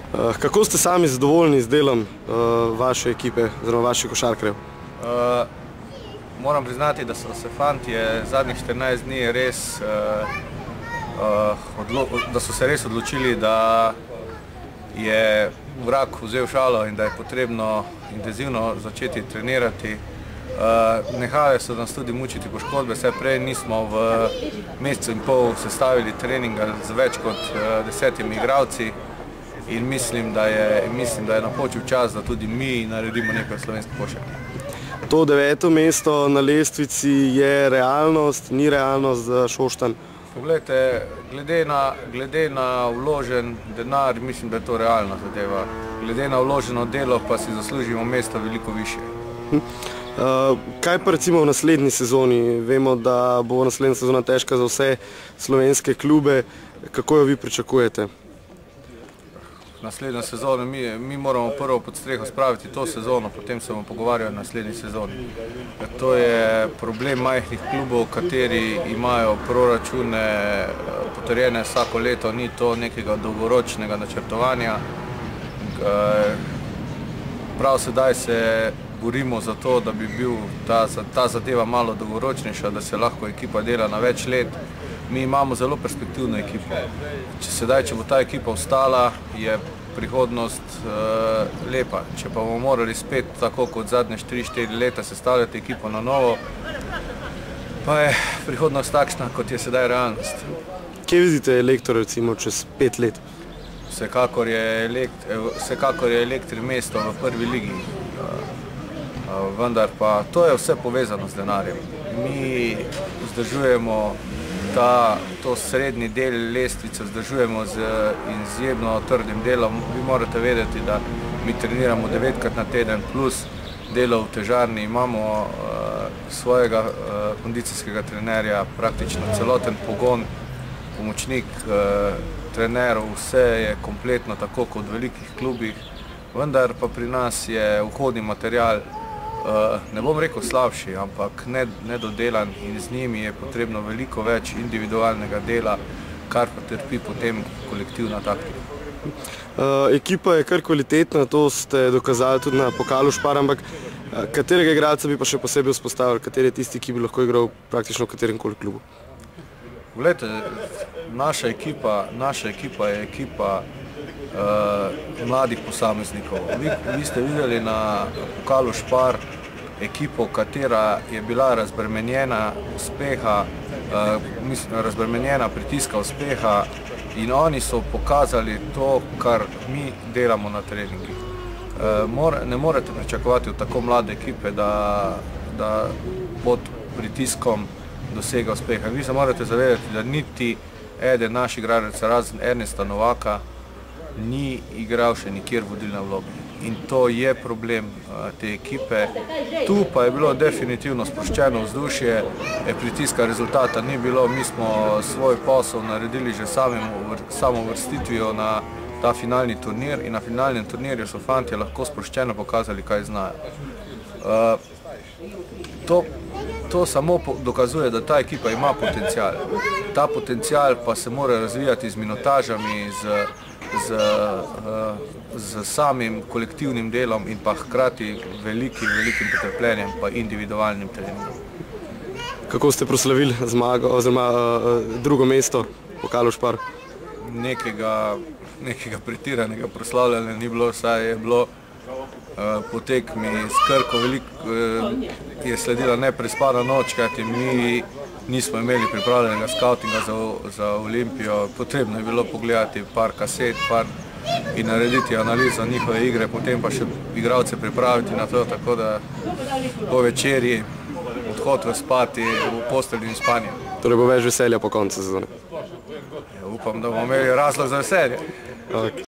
Kako ste sami zadovoljni z delom vaše ekipe oziroma vaših košarkarjev? Moram priznati, da so se fantje zadnjih 14 dni res da so se res odločili, da je vrag vzel šalo in da je potrebno intenzivno začeti trenirati. Nehale so nas tudi mučiti poškodbe, saj prej nismo v mesecu in pol sestavili treninga z več kot 10 igralci in mislim, da je napočil čas, da tudi mi naredimo nekaj slovenske košarke. To 9. mesto na lestvici je realnost, ni realnost za Šoštanj? Poglejte, glede na vložen denar, mislim, da je to realna zadeva. Glede na vloženo delo pa si zaslužimo mesto veliko više. Kaj pa recimo v naslednji sezoni? Vemo, da bo naslednja sezona težka za vse slovenske klube. Kako jo vi pričakujete? Naslednjo sezono mi moramo prvo pod streho spraviti to sezono, potem se bomo pogovarjali o naslednji sezoni. To je problem majhnih klubov, kateri imajo proračune potrjene vsako leto, ni to nekega dolgoročnega načrtovanja. Prav sedaj se borimo za to, da bi bil ta zadeva malo dolgoročnejša, da se lahko ekipa dela na več let. Mi imamo zelo perspektivno ekipo. Če bo ta ekipa ostala, je prihodnost lepa. Če pa bomo morali spet, tako kot zadnje 3-4 leta, sestavljati ekipo na novo, pa je prihodnost takšna, kot je sedaj realnost. Kje vidite Elektro recimo čez 5 let? Vsekakor je Elektri mesto v prvi ligi, vendar pa to je vse povezano z denarjem. Mi vzdržujemo to srednji del lestvice, vzdržujemo z izjemno trdim delom. Vi morate vedeti, da mi treniramo 9krat na teden plus delo v težarni. Imamo svojega kondicijskega trenerja, praktično celoten pogon, pomočnik trenerov, vse je kompletno tako kot v velikih klubih, vendar pa pri nas je vhodni material, ne bom rekel slabši, ampak nedodelan in z njimi je potrebno veliko več individualnega dela, kar pa trpi potem kolektivna taktika. Ekipa je kar kvalitetna, to ste dokazali tudi na pokalu Špar, ampak katerega igralca bi pa še posebej vzpostavili, kateri je tisti, ki bi lahko igral praktično v katerem koli klubu? Poglejte, naša ekipa je ekipa mladih posameznikov. Vi ste videli na pokalu Špar ekipo, katera je bila razbremenjena pritiska uspeha in oni so pokazali to, kar mi delamo na treningih. Ne morete pričakovati od tako mlade ekipe, da pod pritiskom dosega uspeha. Vi se morate zavedati, da niti eden naš igralec, razen Ernesta Novaka, ni igral še nikjer vodilne vloge. In to je problem te ekipe. Tu pa je bilo definitivno sproščeno vzdušje, pritiska rezultata ni bilo, mi smo svoj posel naredili že samo vrstitvijo na ta finalni turnir in na finalnem turnirju so fantje lahko sproščeno pokazali, kaj znajo. To samo dokazuje, da ta ekipa ima potencial. Ta potencial pa se mora razvijati z minutažami, z samim kolektivnim delom in pa hkrati velikim potrpljenjem pa individualnim treningom. Kako ste proslavili zmago oziroma drugo mesto v pokalu Špar? Nekega pretiranega proslavljanja ni bilo, saj je bilo po tekmi s Krko je sledila neprespana noč, kajti mi nismo imeli pripravljenega skautinga za Olimpijo. Potrebno je bilo pogledati par kaset in narediti analizo njihove igre, potem pa še igralce pripraviti na to, tako da po večerji odhod v spati, v postelji in spanje. Torej bo več veselja po koncu sezone? Upam, da bomo imeli razlog za veselje.